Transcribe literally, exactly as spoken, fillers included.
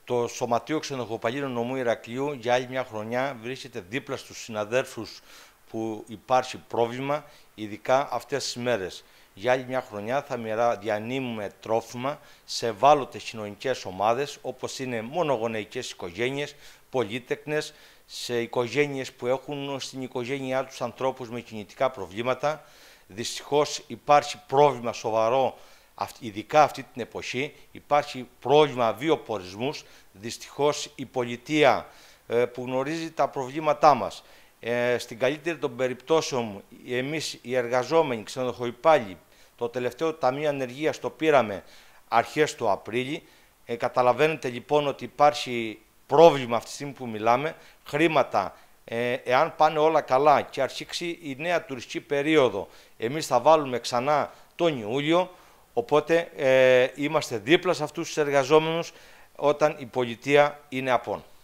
Το Σωματείο Ξενοχοπαλλήλων Νομού Ηρακλείου για άλλη μια χρονιά βρίσκεται δίπλα στους συναδέρφους που υπάρχει πρόβλημα, ειδικά αυτές τις μέρες. Για άλλη μια χρονιά θα διανύμουμε τρόφιμα σε ευάλωτες κοινωνικές ομάδες, όπως είναι μονογονεϊκές οικογένειες, πολύτεκνες, σε οικογένειες που έχουν στην οικογένειά τους ανθρώπους με κινητικά προβλήματα. Δυστυχώς υπάρχει πρόβλημα σοβαρό, ειδικά αυτή την εποχή, υπάρχει πρόβλημα βιοπορισμούς. Δυστυχώς η πολιτεία που γνωρίζει τα προβλήματά μας, στην καλύτερη των περιπτώσεων εμείς οι εργαζόμενοι ξενοδοχοϊπάλληλοι, το τελευταίο ταμείο ανεργίας το πήραμε αρχές του Απρίλη. Ε, καταλαβαίνετε λοιπόν ότι υπάρχει πρόβλημα αυτή τη στιγμή που μιλάμε. Χρήματα, ε, εάν πάνε όλα καλά και αρχίσει η νέα τουριστική περίοδο, εμείς θα βάλουμε ξανά τον Ιούλιο. Οπότε ε, είμαστε δίπλα σε αυτούς τους εργαζόμενους όταν η πολιτεία είναι απόν.